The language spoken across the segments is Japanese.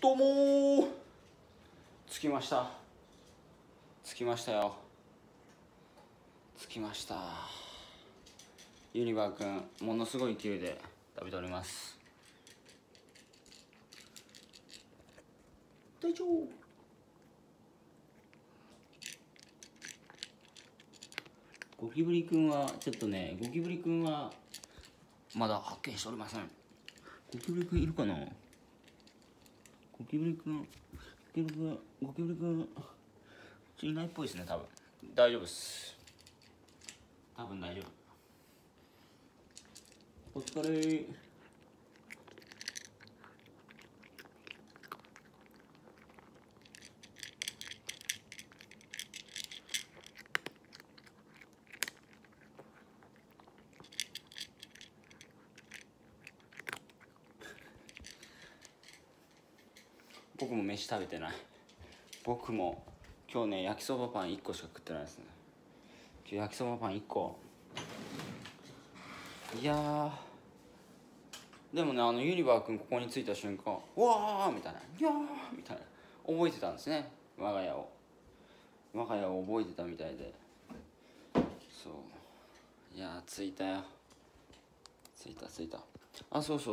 どうもー。着きました。着きましたよ。着きました。ユニバー君ものすごい勢いで食べております。大丈夫。ゴキブリ君はちょっとね、ゴキブリ君はまだ発見しておりません。ゴキブリ君いるかな。ゴキブリ君いないっぽいですね。多分大丈夫です。多分大丈夫。お疲れ。僕も飯食べてない。僕も今日ね、焼きそばパン1個しか食ってないですね。今日焼きそばパン1個。いやー、でもね、ユニバー君ここに着いた瞬間、うわーみたいな、いやーみたいな、覚えてたんですね。我が家を覚えてたみたいで。そう、いやー、着いたよ。着いた。あ、そう、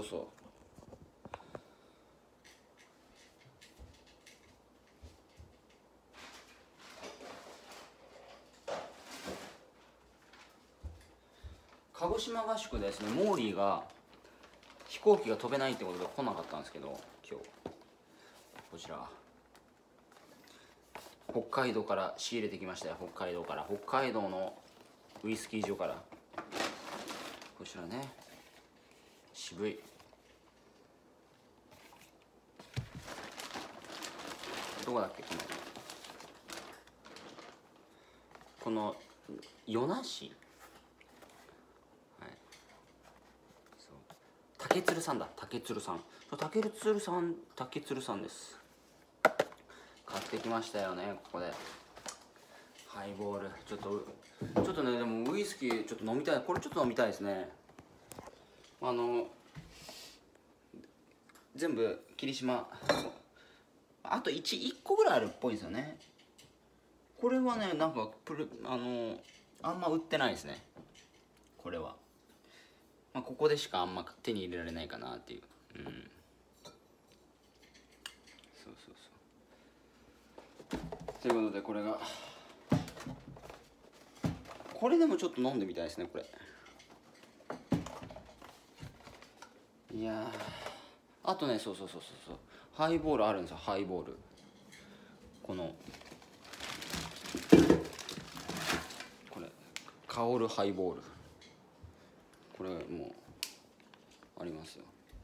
鹿児島合宿ですね。モーリーが飛行機が飛べないってことで来なかったんですけど、今日こちら北海道から仕入れてきましたよ。北海道のウイスキー所から。こちらね、渋い。どこだっけ、この与那市、竹鶴さんです。買ってきましたよね。ここでハイボール、ちょっとね、でもウイスキーちょっと飲みたい。これちょっと飲みたいですね。全部霧島、あと1個ぐらいあるっぽいんですよね。これはね、なんかあんま売ってないですね。これはここでしかあんま手に入れられないかなっていう。ということで、これでもちょっと飲んでみたいですね。これ、いやー、あとね、そう、ハイボールあるんですよ。ハイボール、これ香るハイボール、これもうありますよ。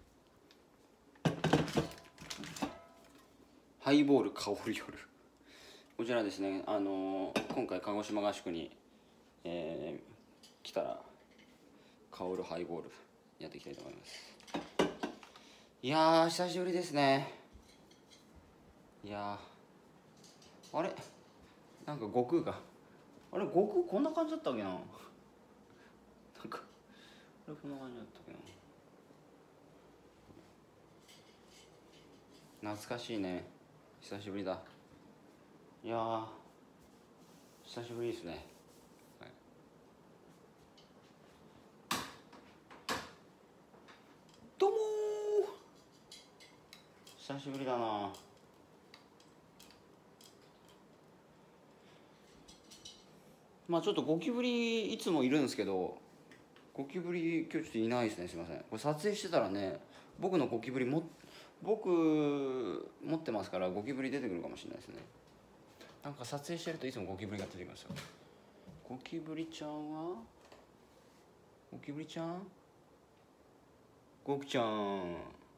ハイボール香る夜、こちらですね。今回鹿児島合宿に、来たら香るハイボールやっていきたいと思います。いやー、久しぶりですね。いやー、あれ、なんか悟空が、あれ、悟空こんな感じだったっけな。なんかあれ、こんな感じだったっけな。懐かしいね。久しぶりだ。いやー、久しぶりですね。どうもー、久しぶりだな。ちょっとゴキブリいつもいるんですけど、ゴキブリ今日ちょっといないですね。すいません。これ撮影してたらね、僕のゴキブリ僕持ってますから、ゴキブリ出てくるかもしれないですね。なんか撮影してるといつもゴキブリが出てきますよ。ゴキブリちゃん、ゴキちゃん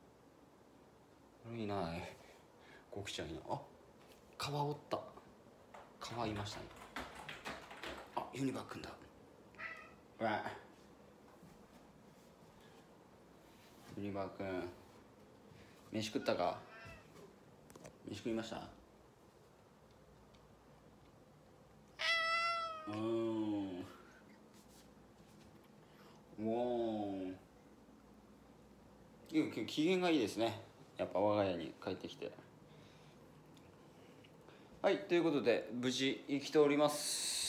いない。ゴキちゃんいない。あ、川おった。川いましたね。あ、ユニバー君だ。ユニバー君、飯食ったか。飯食いました。今日機嫌がいいですね。 やっぱ我が家に帰ってきて。はい、ということで無事生きております。